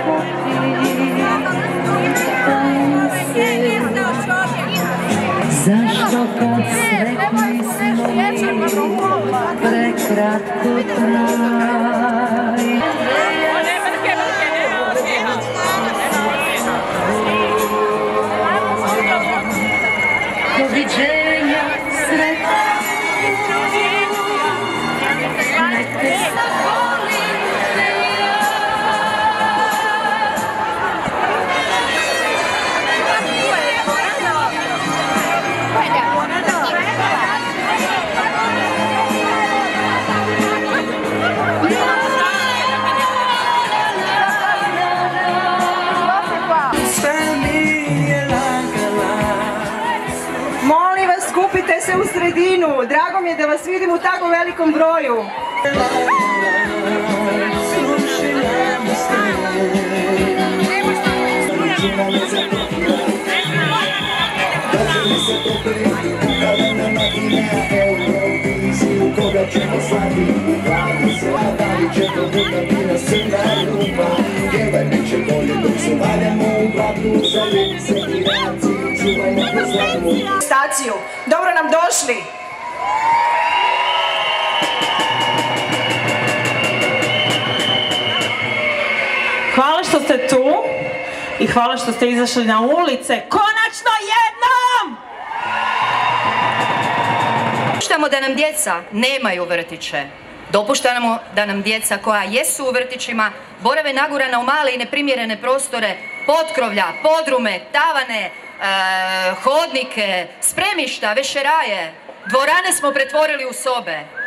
Zašto kad sretni smo prekratko traje? Doviđenja, sretno, nek te zavolim te ja. Molim vas, skupite se u sredinu. Drago mi je da vas vidim u tako velikom broju. Staciju. Dobro nam došli. Hvala što ste tu i hvala što ste izašli na ulice. Konačno jednom! Dopuštamo da nam djeca nemaju vrtiće. Dopuštamo da nam djeca koja jesu u vrtićima borave nagurana u male i neprimjerene prostore, potkrovlja, podrume, tavane, hodnike, spremišta, vešeraje. Dvorane smo pretvorili u sobe.